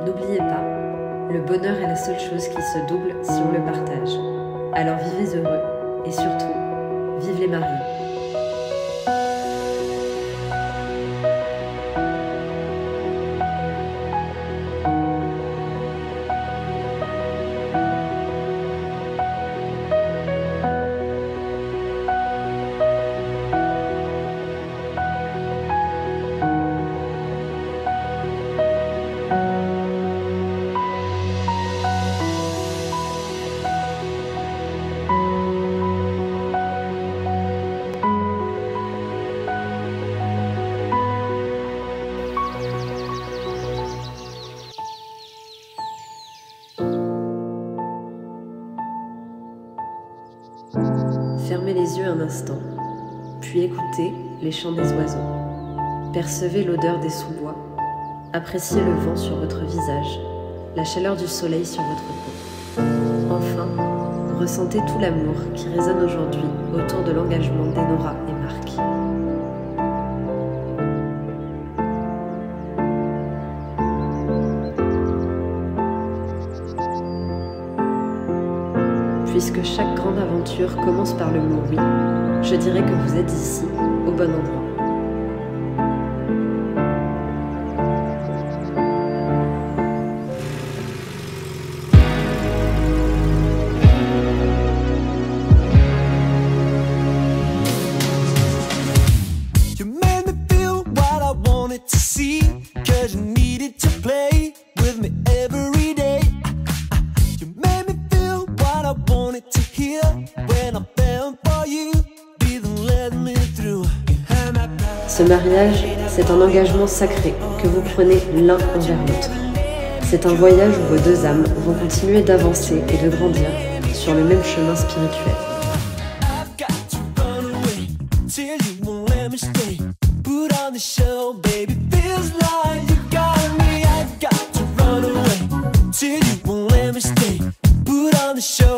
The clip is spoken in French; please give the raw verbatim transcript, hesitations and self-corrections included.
N'oubliez pas, le bonheur est la seule chose qui se double si on le partage. Alors vivez heureux et surtout, vive les mariés. Fermez les yeux un instant, puis écoutez les chants des oiseaux. Percevez l'odeur des sous-bois, appréciez le vent sur votre visage, la chaleur du soleil sur votre peau. Enfin, ressentez tout l'amour qui résonne aujourd'hui autour de l'engagement d'Enora et Marc. Puisque chaque grande aventure commence par le mot oui, je dirais que vous êtes ici, au bon endroit. You made me feel what I wanted to see, 'cause you needed to play with me every day. You made me feel what I wanted to hear when I fell for you, didn't let me through. Ce mariage, c'est un engagement sacré que vous prenez l'un envers l'autre. C'est un voyage où vos deux âmes vont continuer d'avancer et de grandir sur le même chemin spirituel. I've got to run away till you won't let me stay. Put on the show, baby, feels like you got me. I've got to run away till you won't let me stay. Put on the show.